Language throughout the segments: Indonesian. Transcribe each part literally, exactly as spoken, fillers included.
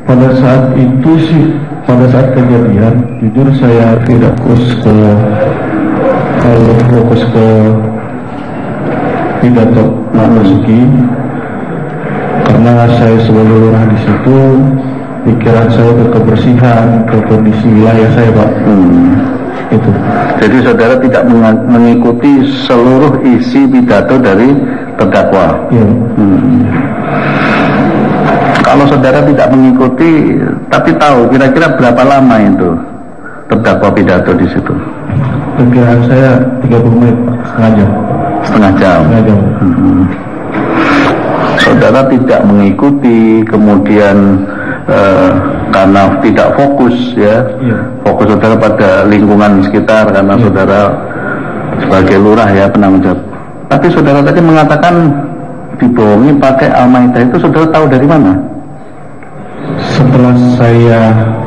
Pada saat itu sih, pada saat kejadian, jujur saya tidak fokus ke kalau fokus ke pidato Pak Basuki, karena saya sebagai lurah di situ, pikiran saya ke kebersihan, ke kondisi wilayah saya, Pak. Hmm. Itu. Jadi saudara tidak mengikuti seluruh isi pidato dari terdakwa. Iya. Hmm. Kalau saudara tidak mengikuti, tapi tahu kira-kira berapa lama itu terdakwa pidato di situ? Perkiraan saya tiga puluh menit, Pak. Setengah jam. Setengah jam. Setengah jam. Hmm. Saudara tidak mengikuti, kemudian eh, karena tidak fokus ya, iya. Fokus saudara pada lingkungan sekitar karena iya. Saudara sebagai lurah ya, penanggung jawab. Tapi saudara tadi mengatakan dibohongi pakai Al-Maidah, itu saudara tahu dari mana? Setelah saya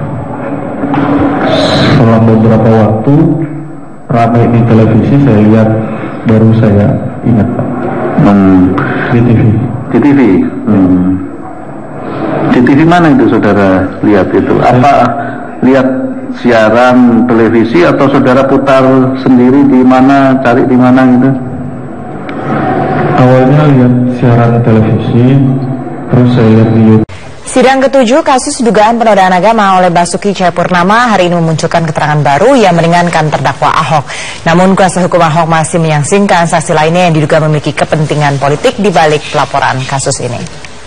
selang beberapa waktu ramai di televisi, saya lihat, baru saya ingat, Pak. Hmm. Di T V. Di T V. Hmm. Di T V mana itu saudara lihat itu? Apa lihat siaran televisi atau saudara putar sendiri di mana, cari di mana gitu? Awalnya lihat siaran televisi, terus saya lihat di YouTube. Sidang ketujuh kasus dugaan penodaan agama oleh Basuki Cahayapurnama hari ini memunculkan keterangan baru yang meringankan terdakwa Ahok. Namun kuasa hukum Ahok masih menyangsingkan saksi lainnya yang diduga memiliki kepentingan politik di balik pelaporan kasus ini.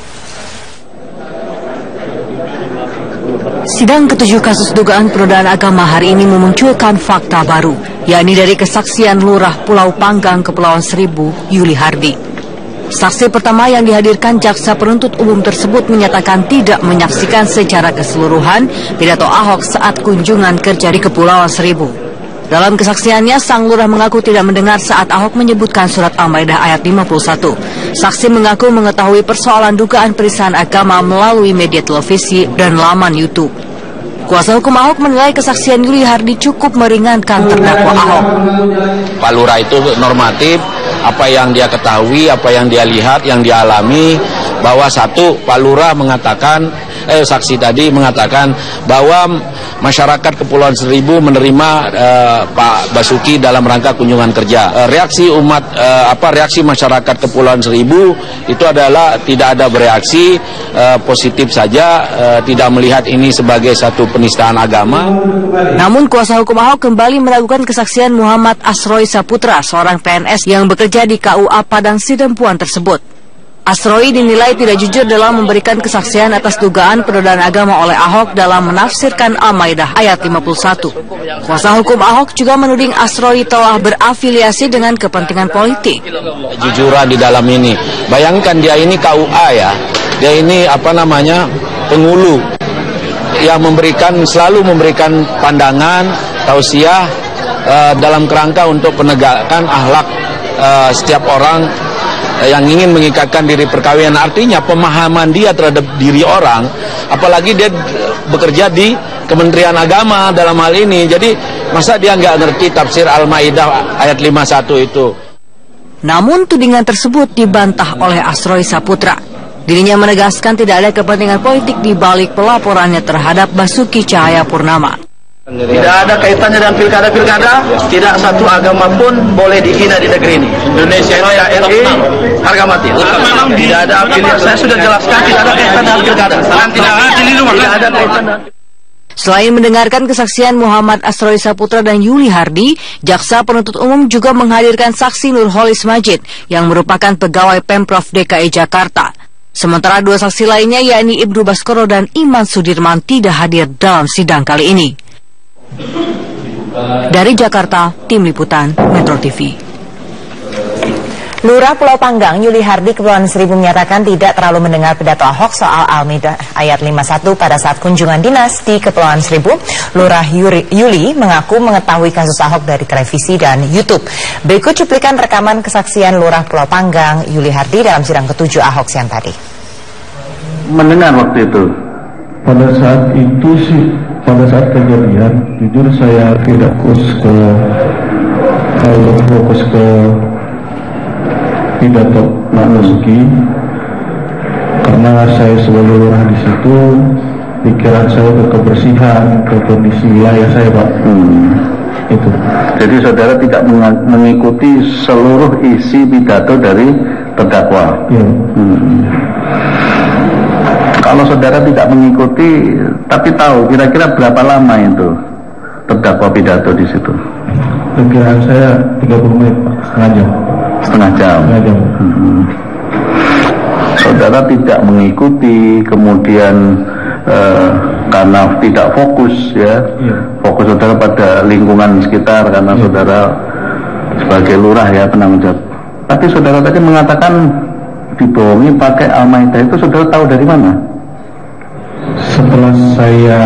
Sidang ketujuh kasus dugaan penodaan agama hari ini memunculkan fakta baru, yakni dari kesaksian Lurah Pulau Panggang, Kepulauan Seribu, Yuli Hardi. Saksi pertama yang dihadirkan jaksa penuntut umum tersebut menyatakan tidak menyaksikan secara keseluruhan pidato Ahok saat kunjungan kerja di Kepulauan Seribu. Dalam kesaksiannya, sang lurah mengaku tidak mendengar saat Ahok menyebutkan surat Al-Maidah ayat lima puluh satu. Saksi mengaku mengetahui persoalan dugaan penistaan agama melalui media televisi dan laman YouTube. Kuasa hukum Ahok menilai kesaksian Yuli Hardi cukup meringankan terdakwa Ahok. Pak Lurah itu normatif, apa yang dia ketahui, apa yang dia lihat, yang dia alami, bahwa satu, Pak Lurah mengatakan, eh saksi tadi mengatakan bahwa masyarakat Kepulauan Seribu menerima eh, Pak Basuki dalam rangka kunjungan kerja. Eh, reaksi umat, eh, apa reaksi masyarakat Kepulauan Seribu itu adalah tidak ada bereaksi, eh, positif saja, eh, tidak melihat ini sebagai satu penistaan agama. Namun kuasa hukum Ahok kembali meragukan kesaksian Muhammad Asroi Saputra, seorang P N S yang bekerja di K U A Padang Sidempuan tersebut. Asroi dinilai tidak jujur dalam memberikan kesaksian atas dugaan penodaan agama oleh Ahok dalam menafsirkan Al-Maidah ayat lima puluh satu. Kuasa hukum Ahok juga menuding Asroi telah berafiliasi dengan kepentingan politik. Jujuran di dalam ini, bayangkan dia ini K U A ya, dia ini apa namanya penghulu yang memberikan selalu memberikan pandangan tausiah uh, dalam kerangka untuk penegakan akhlak uh, setiap orang yang ingin mengikatkan diri perkawinan. Artinya pemahaman dia terhadap diri orang, apalagi dia bekerja di Kementerian Agama dalam hal ini, jadi masa dia nggak ngerti tafsir Al-Maidah ayat lima puluh satu itu. Namun tudingan tersebut dibantah oleh Asroi Saputra. Dirinya menegaskan tidak ada kepentingan politik di balik pelaporannya terhadap Basuki Cahayapurnama. Tidak ada kaitannya dengan pilkada-pilkada, tidak satu agama pun boleh dihina di negeri ini. Indonesia N K R I harga mati. Tidak ada afiliasi. Saya sudah jelaskan tidak ada kaitan dengan pilkada. Tidak ada kaitan. Selain mendengarkan kesaksian Muhammad Asroi Saputra dan Yuli Hardi, jaksa penuntut umum juga menghadirkan saksi Nurholis Majid yang merupakan pegawai Pemprov D K I Jakarta. Sementara dua saksi lainnya yakni Ibnu Baskoro dan Iman Sudirman tidak hadir dalam sidang kali ini. Dari Jakarta, Tim Liputan Metro T V. Lurah Pulau Panggang, Yuli Hardi, Kepulauan Seribu menyatakan tidak terlalu mendengar pidato Ahok soal Al-Maidah ayat lima puluh satu pada saat kunjungan dinas di Kepulauan Seribu. Lurah Yuri, Yuli mengaku mengetahui kasus Ahok dari televisi dan YouTube. Berikut cuplikan rekaman kesaksian Lurah Pulau Panggang, Yuli Hardi dalam sidang ketujuh Ahok siang tadi. Mendengar waktu itu? Pada saat itu sih, pada saat kejadian, jujur saya tidak fokus ke kalau fokus ke pidato Pak Basuki, karena saya sebagai lurah di situ, pikiran saya, ke kebersihan, ke kondisi wilayah saya, Pak. Hmm. Itu. Jadi saudara tidak mengikuti seluruh isi pidato dari terdakwa. Iya. Hmm. Kalau saudara tidak mengikuti, tapi tahu kira-kira berapa lama itu terdakwa pidato di situ? Perkiraan saya tiga puluh menit, Pak. Setengah jam. Setengah jam. Setengah jam. Hmm. Saudara tidak mengikuti, kemudian eh, karena tidak fokus ya, iya. Fokus saudara pada lingkungan sekitar karena iya. Saudara sebagai lurah ya, penanggung jawab. Tapi saudara tadi mengatakan dibohongi pakai Al-Maidah, itu saudara tahu dari mana? Setelah saya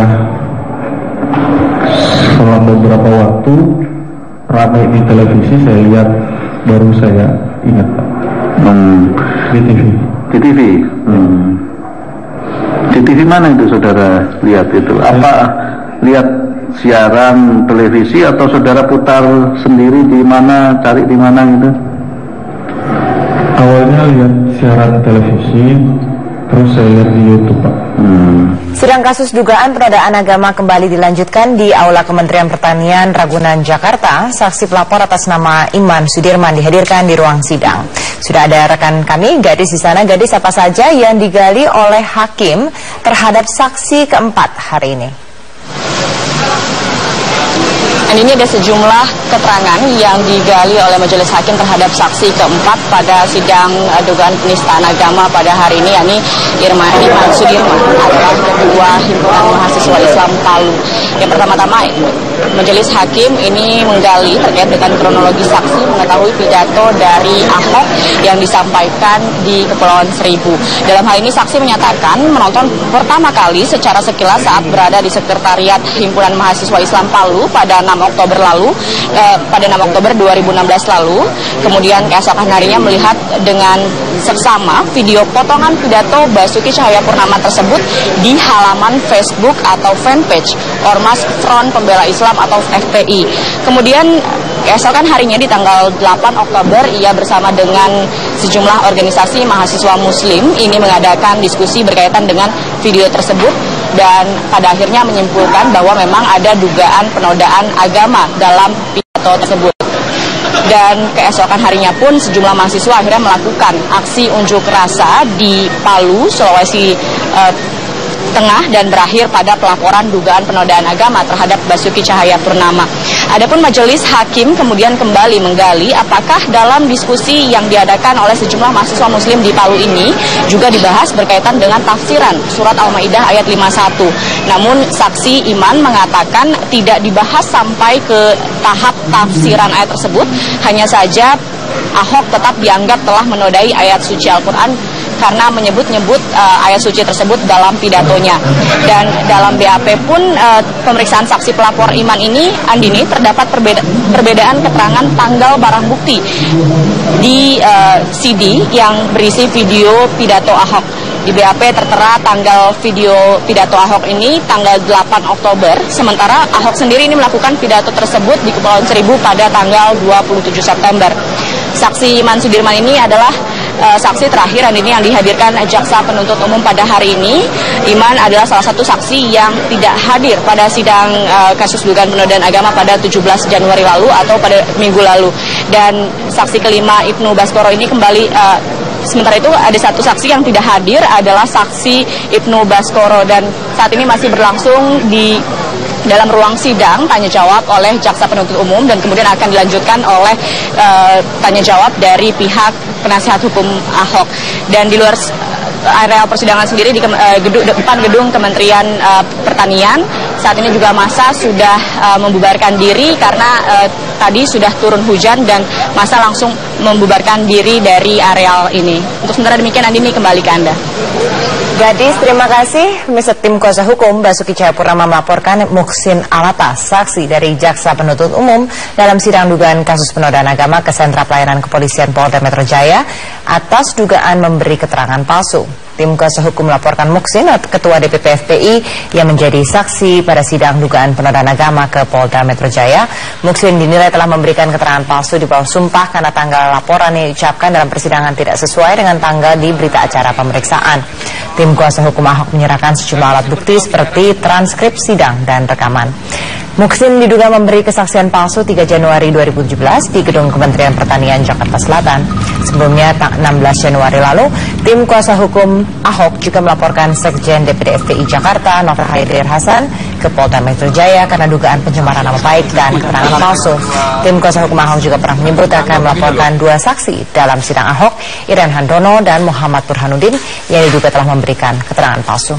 setelah beberapa waktu ramai di televisi, saya lihat, baru saya ingat, Pak. Hmm. Di T V. Di T V. Hmm. Di T V mana itu saudara lihat itu? Apa lihat siaran televisi atau saudara putar sendiri di mana, cari di mana gitu? Awalnya lihat siaran televisi, terus saya lihat di YouTube, Pak. Hmm. Sidang kasus dugaan penodaan agama kembali dilanjutkan di Aula Kementerian Pertanian Ragunan, Jakarta. Saksi pelapor atas nama Iman Sudirman dihadirkan di ruang sidang. Sudah ada rekan kami, Gadis di sana. Gadis, apa saja yang digali oleh hakim terhadap saksi keempat hari ini? Dan ini ada sejumlah keterangan yang digali oleh majelis hakim terhadap saksi keempat pada sidang uh, dugaan penistaan agama pada hari ini, yakni Irma Iman Sudirman adalah ketua himpunan mahasiswa Islam Palu. Yang pertama-tama, majelis hakim ini menggali terkait dengan kronologi saksi mengetahui pidato dari Ahok yang disampaikan di Kepulauan Seribu. Dalam hal ini saksi menyatakan menonton pertama kali secara sekilas saat berada di sekretariat himpunan mahasiswa Islam Palu pada enam Oktober lalu, eh, pada enam Oktober dua ribu enam belas lalu. Kemudian keesokan harinya melihat dengan seksama video potongan pidato Basuki Cahayapurnama tersebut di halaman Facebook atau fanpage Ormas Front Pembela Islam atau F P I. Kemudian keesokan harinya di tanggal delapan Oktober ia bersama dengan sejumlah organisasi mahasiswa muslim ini mengadakan diskusi berkaitan dengan video tersebut, dan pada akhirnya menyimpulkan bahwa memang ada dugaan penodaan agama dalam pidato tersebut. Dan keesokan harinya pun sejumlah mahasiswa akhirnya melakukan aksi unjuk rasa di Palu, Sulawesi uh, Tengah, dan berakhir pada pelaporan dugaan penodaan agama terhadap Basuki Cahayapurnama. Adapun majelis hakim kemudian kembali menggali apakah dalam diskusi yang diadakan oleh sejumlah mahasiswa muslim di Palu ini juga dibahas berkaitan dengan tafsiran surat Al-Maidah ayat lima puluh satu. Namun saksi Iman mengatakan tidak dibahas sampai ke tahap tafsiran ayat tersebut, hanya saja Ahok tetap dianggap telah menodai ayat suci Al-Quran karena menyebut-nyebut uh, ayat suci tersebut dalam pidatonya. Dan dalam B A P pun uh, pemeriksaan saksi pelapor Iman ini, Andini, terdapat perbeda perbedaan keterangan tanggal barang bukti di uh, C D yang berisi video pidato Ahok. Di B A P tertera tanggal video pidato Ahok ini tanggal delapan Oktober, sementara Ahok sendiri ini melakukan pidato tersebut di Kepulauan Seribu pada tanggal dua puluh tujuh September. Saksi Iman Sudirman ini adalah uh, saksi terakhir dan ini yang dihadirkan jaksa penuntut umum pada hari ini. Iman adalah salah satu saksi yang tidak hadir pada sidang uh, kasus dugaan penodaan agama pada tujuh belas Januari lalu atau pada minggu lalu. Dan saksi kelima Ibnu Baskoro ini kembali uh, sementara itu ada satu saksi yang tidak hadir adalah saksi Ibnu Baskoro, dan saat ini masih berlangsung di dalam ruang sidang tanya jawab oleh jaksa penuntut umum dan kemudian akan dilanjutkan oleh uh, tanya jawab dari pihak penasihat hukum Ahok. Dan di luar area persidangan sendiri di uh, gedung, depan gedung Kementerian uh, Pertanian saat ini juga massa sudah uh, membubarkan diri karena uh, tadi sudah turun hujan dan massa langsung membubarkan diri dari areal ini. Untuk sementara demikian, Andini, kembali ke Anda. Gadis, terima kasih. Pemirsa, tim kuasa hukum Basuki Cahayapurnama melaporkan Muhsin Alatas, saksi dari jaksa penuntut umum dalam sidang dugaan kasus penodaan agama ke Sentra Pelayanan Kepolisian Polda Metro Jaya atas dugaan memberi keterangan palsu. Tim kuasa hukum melaporkan Muksin, Ketua D P P F P I yang menjadi saksi pada sidang dugaan penodaan agama ke Polda Metro Jaya. Muksin dinilai telah memberikan keterangan palsu di bawah sumpah karena tanggal laporan yang diucapkan dalam persidangan tidak sesuai dengan tanggal di berita acara pemeriksaan. Tim kuasa hukum Ahok menyerahkan sejumlah alat bukti seperti transkrip sidang dan rekaman. Muksin diduga memberi kesaksian palsu tiga Januari dua ribu tujuh belas di Gedung Kementerian Pertanian Jakarta Selatan. Sebelumnya, enam belas Januari lalu, tim kuasa hukum Ahok juga melaporkan Sekjen D P D F P I Jakarta, Novel Haidir Hasan, ke Polda Metro Jaya karena dugaan pencemaran nama baik dan keterangan palsu. Tim kuasa hukum Ahok juga pernah menyebut akan melaporkan dua saksi dalam sidang Ahok, Iren Handono dan Muhammad Burhanuddin, yang diduga telah memberikan keterangan palsu.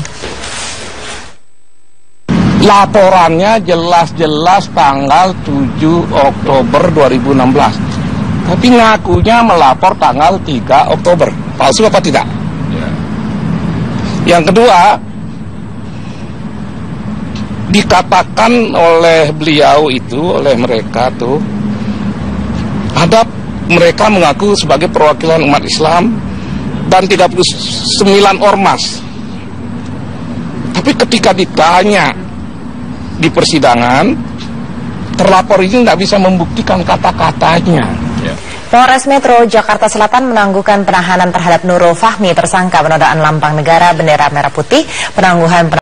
Laporannya jelas-jelas tanggal tujuh Oktober dua ribu enam belas. Tapi ngakunya melapor tanggal tiga Oktober. Palsu apa tidak? Ya. Yang kedua, dikatakan oleh beliau itu, oleh mereka tuh, ada mereka mengaku sebagai perwakilan umat Islam dan tiga puluh sembilan ormas. Tapi ketika ditanya di persidangan, terlapor ini tidak bisa membuktikan kata-katanya. Polres Metro Jakarta Selatan menangguhkan penahanan terhadap Nurul Fahmi, tersangka penodaan lambang negara bendera merah putih, penangguhan